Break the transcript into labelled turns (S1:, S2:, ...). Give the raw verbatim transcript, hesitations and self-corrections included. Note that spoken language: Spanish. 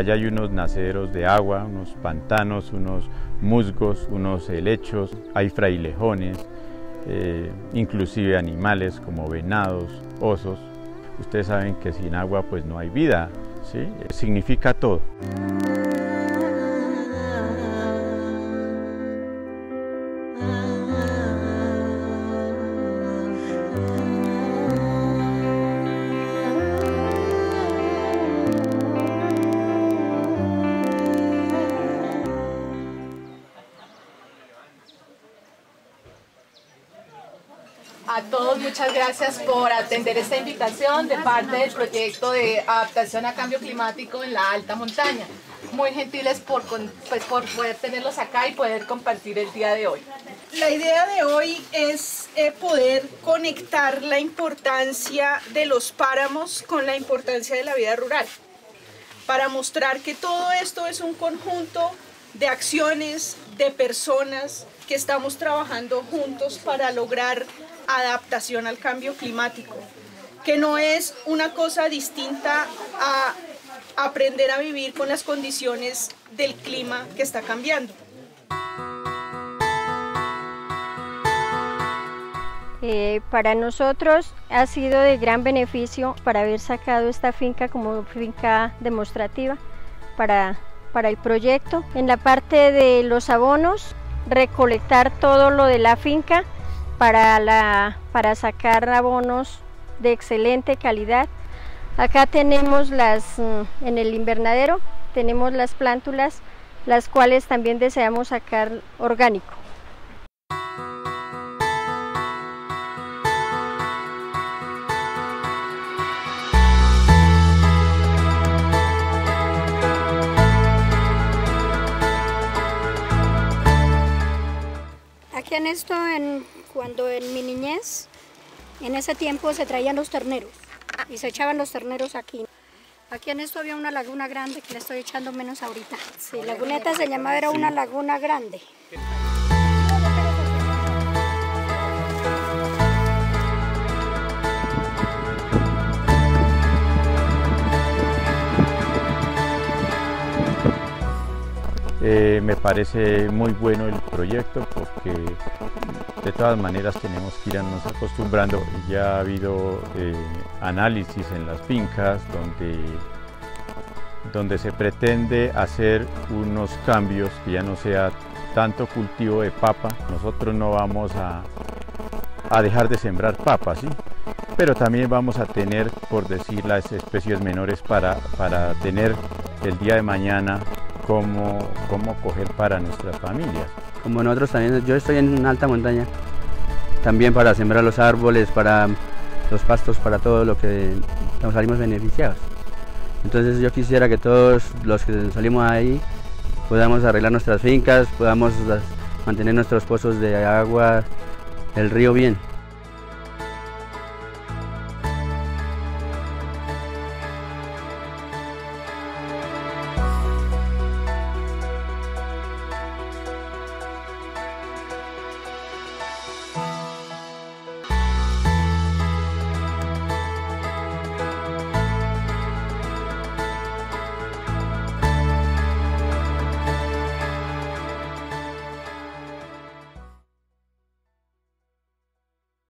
S1: Allá hay unos naceros de agua, unos pantanos, unos musgos, unos helechos, hay frailejones, eh, inclusive animales como venados, osos. Ustedes saben que sin agua pues no hay vida, ¿sí? Significa todo.
S2: A todos, muchas gracias por atender esta invitación de parte del proyecto de adaptación a cambio climático en la alta montaña. Muy gentiles por, pues, por poder tenerlos acá y poder compartir el día de hoy.
S3: La idea de hoy es eh, poder conectar la importancia de los páramos con la importancia de la vida rural, para mostrar que todo esto es un conjunto de acciones, de personas que estamos trabajando juntos para lograr adaptación al cambio climático, que no es una cosa distinta a aprender a vivir con las condiciones del clima que está cambiando.
S4: Eh, para nosotros ha sido de gran beneficio para haber sacado esta finca como finca demostrativa para, para el proyecto. En la parte de los abonos, recolectar todo lo de la finca para, la, para sacar abonos de excelente calidad. Acá tenemos las, en el invernadero, tenemos las plántulas, las cuales también deseamos sacar orgánico.
S5: Aquí en esto, en, cuando en mi niñez, en ese tiempo se traían los terneros y se echaban los terneros aquí. Aquí en esto había una laguna grande que le estoy echando menos ahorita. Sí, Laguneta se llamaba, era una laguna grande.
S1: Eh, me parece muy bueno el proyecto porque de todas maneras tenemos que irnos acostumbrando. Ya ha habido eh, análisis en las fincas donde, donde se pretende hacer unos cambios que ya no sea tanto cultivo de papa. Nosotros no vamos a, a dejar de sembrar papas, ¿sí? Pero también vamos a tener, por decir, las especies menores para, para tener el día de mañana Cómo, cómo coger para nuestras familias.
S6: Como nosotros también, yo estoy en una alta montaña, también para sembrar los árboles, para los pastos, para todo lo que nos salimos beneficiados. Entonces yo quisiera que todos los que salimos ahí podamos arreglar nuestras fincas, podamos mantener nuestros pozos de agua, el río bien.